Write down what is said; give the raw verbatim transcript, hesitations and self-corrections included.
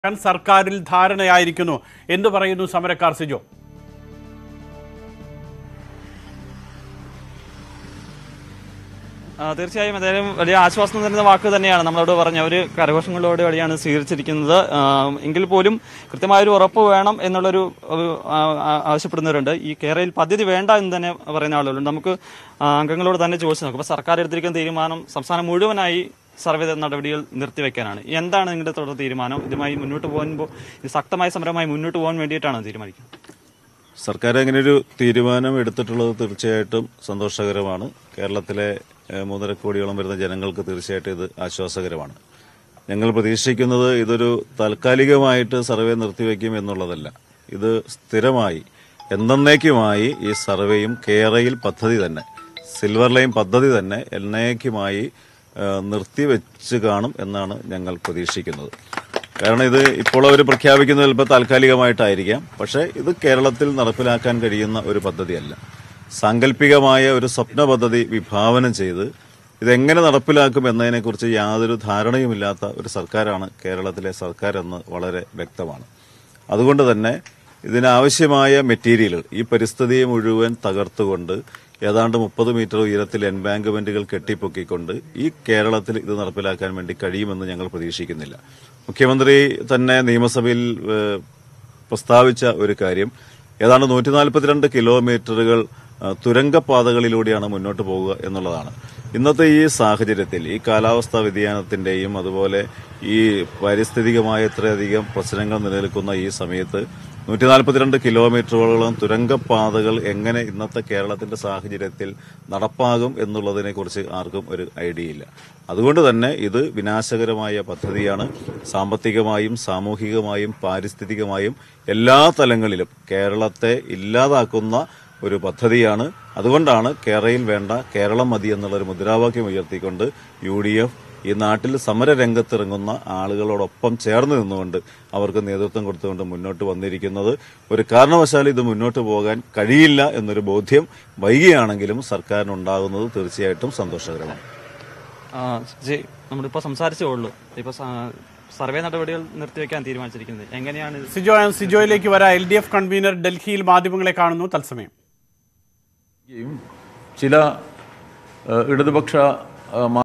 സർക്കാരിൽ ധാരണയായിരിക്കുന്നു എന്ന് പറയുന്നു സമരക്കാർ. സിജോ, തീർച്ചയായും അദ്ദേഹം വലിയ ആശ്വാസം തരുന്ന വാക്ക് തന്നെയാണ് നമ്മളോട് പറഞ്ഞ ഒരു കരഘോഷങ്ങളോട് വഴിയാണ് സ്വീകരിച്ചിരിക്കുന്നത്. എങ്കിൽ പോലും കൃത്യമായൊരു ഉറപ്പ് വേണം എന്നുള്ളൊരു ആവശ്യപ്പെടുന്നവരുണ്ട്. ഈ കേരളയിൽ പദ്ധതി വേണ്ട എന്ന് തന്നെ പറയുന്ന ആളുകളുണ്ട്. നമുക്ക് അംഗങ്ങളോട് തന്നെ ചോദിച്ചു നോക്കും. അപ്പോൾ സർക്കാർ എടുത്തിരിക്കുന്ന തീരുമാനം സംസ്ഥാനം മുഴുവനായി സർവേ നടപടികൾ നിർത്തിവെക്കാനാണ്. എന്താണ് നിങ്ങളുടെ തുടർ തീരുമാനം? ഇതുമായി മുന്നോട്ട് പോകുമ്പോൾ ഇത് ശക്തമായ സമരമായി മുന്നോട്ട് പോകാൻ വേണ്ടിയിട്ടാണ് തീരുമാനിക്കുന്നത്? സർക്കാർ അങ്ങനെ ഒരു തീരുമാനം എടുത്തിട്ടുള്ളത് തീർച്ചയായിട്ടും സന്തോഷകരമാണ്. കേരളത്തിലെ മൂന്നര കോടിയോളം വരുന്ന ജനങ്ങൾക്ക് തീർച്ചയായിട്ടും ഇത് ആശ്വാസകരമാണ്. ഞങ്ങൾ പ്രതീക്ഷിക്കുന്നത് ഇതൊരു താൽക്കാലികമായിട്ട് സർവേ നിർത്തിവെക്കും എന്നുള്ളതല്ല. ഇത് സ്ഥിരമായി എന്നേക്കുമായി ഈ സർവേയും കേരയിൽ പദ്ധതി തന്നെ സിൽവർ ലൈൻ പദ്ധതി തന്നെ എന്നേക്കുമായി നിർത്തിവെച്ച് കാണും എന്നാണ് ഞങ്ങൾ പ്രതീക്ഷിക്കുന്നത്. കാരണം ഇത് ഇപ്പോൾ അവർ പ്രഖ്യാപിക്കുന്നത് ചിലപ്പോൾ താൽക്കാലികമായിട്ടായിരിക്കാം. പക്ഷേ ഇത് കേരളത്തിൽ നടപ്പിലാക്കാൻ കഴിയുന്ന ഒരു പദ്ധതിയല്ല. സാങ്കല്പികമായ ഒരു സ്വപ്ന പദ്ധതി വിഭാവനം ചെയ്ത് ഇതെങ്ങനെ നടപ്പിലാക്കും എന്നതിനെക്കുറിച്ച് യാതൊരു ധാരണയുമില്ലാത്ത ഒരു സർക്കാരാണ് കേരളത്തിലെ സർക്കാർ എന്ന് വളരെ വ്യക്തമാണ്. അതുകൊണ്ട് തന്നെ ഇതിനാവശ്യമായ മെറ്റീരിയലുകൾ ഈ പരിസ്ഥിതിയെ മുഴുവൻ തകർത്തുകൊണ്ട് ഏതാണ്ട് മുപ്പത് മീറ്റർ ഉയരത്തിൽ എൻബാങ്ക്മെന്റുകൾ കെട്ടിപ്പൊക്കിക്കൊണ്ട് ഈ കേരളത്തിൽ ഇത് നടപ്പിലാക്കാൻ വേണ്ടി കഴിയുമെന്ന് ഞങ്ങൾ പ്രതീക്ഷിക്കുന്നില്ല. മുഖ്യമന്ത്രി തന്നെ നിയമസഭയിൽ പ്രസ്താവിച്ച ഒരു കാര്യം ഏതാണ്ട് നൂറ്റി നാൽപ്പത്തിരണ്ട് കിലോമീറ്ററുകൾ തുരങ്കപാതകളിലൂടെയാണ് മുന്നോട്ട് പോകുക എന്നുള്ളതാണ്. ഇന്നത്തെ ഈ സാഹചര്യത്തിൽ ഈ കാലാവസ്ഥാ വ്യതിയാനത്തിന്റെയും അതുപോലെ ഈ പാരിസ്ഥിതികമായ ഇത്രയധികം പ്രശ്നങ്ങൾ നിലനിൽക്കുന്ന ഈ സമയത്ത് നൂറ്റി നാൽപ്പത്തിരണ്ട് കിലോമീറ്ററുകളോളം തുരങ്കപാതകൾ എങ്ങനെ ഇന്നത്തെ കേരളത്തിന്റെ സാഹചര്യത്തിൽ നടപ്പാകും എന്നുള്ളതിനെ കുറിച്ച് ആർക്കും ഒരു ഐഡിയ ഇല്ല. അതുകൊണ്ട് തന്നെ ഇത് വിനാശകരമായ പദ്ധതിയാണ്. സാമ്പത്തികമായും സാമൂഹികമായും പാരിസ്ഥിതികമായും എല്ലാ തലങ്ങളിലും കേരളത്തെ ഇല്ലാതാക്കുന്ന ഒരു പദ്ധതിയാണ്. അതുകൊണ്ടാണ് കേരളയിൽ വേണ്ട കേരളം മതി എന്നുള്ളൊരു മുദ്രാവാക്യം ഉയർത്തിക്കൊണ്ട് യു ഡി എഫ് ഈ നാട്ടിൽ സമരരംഗത്തിറങ്ങുന്ന ആളുകളോടൊപ്പം ചേർന്ന് നിന്നുകൊണ്ട് അവർക്ക് നേതൃത്വം കൊടുത്തുകൊണ്ട് മുന്നോട്ട് വന്നിരിക്കുന്നത്. ഒരു കാരണവശാലും ഇത് മുന്നോട്ട് പോകാൻ കഴിയില്ല എന്നൊരു ബോധ്യം വൈകിയാണെങ്കിലും സർക്കാരിനുണ്ടാകുന്നത് തീർച്ചയായിട്ടും സന്തോഷകരമാണ്. നമ്മളിപ്പോൾ സംസാരിച്ചേ ഉള്ളൂ. ഇപ്പോൾ സർവേ നടപടികൾ നിർത്തിവെക്കാൻ തീരുമാനിച്ചിരിക്കുന്നത് എങ്ങനെയാണ്? സിജോ സിജോയിലേക്ക് വരാം. എൽ ഡി എഫ് കൺവീനർ ഡൽഹിയിൽ മാധ്യമങ്ങളെ കാണുന്നു. തത്സമയം ചില ഇടതുപക്ഷ